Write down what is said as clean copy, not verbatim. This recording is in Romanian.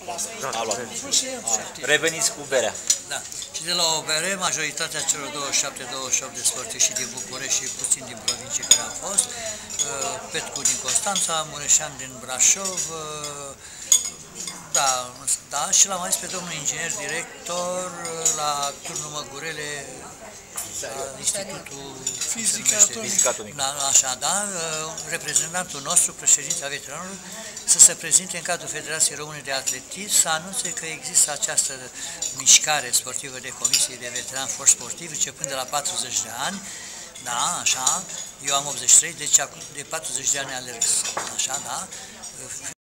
A luat. Reveniți cu berea. Da. Și de la o bere, majoritatea celor 27-28 de sportivi și din București și puțin din provincie care au fost, Petcu din Constanța, Mureșan din Brașov, da, și l-am ales pe domnul inginer director la Turnul Măgurele, la Institutul Fizică Atomică. Da, așa, da, reprezentantul nostru, președintele veteranului, să se prezinte în cadrul Federației Române de Atletism, să anunțe că există această mișcare sportivă de comisie de veterani forți sportivi, începând de la 40 de ani, da, așa, eu am 83, deci de 40 de ani alerg, așa, da,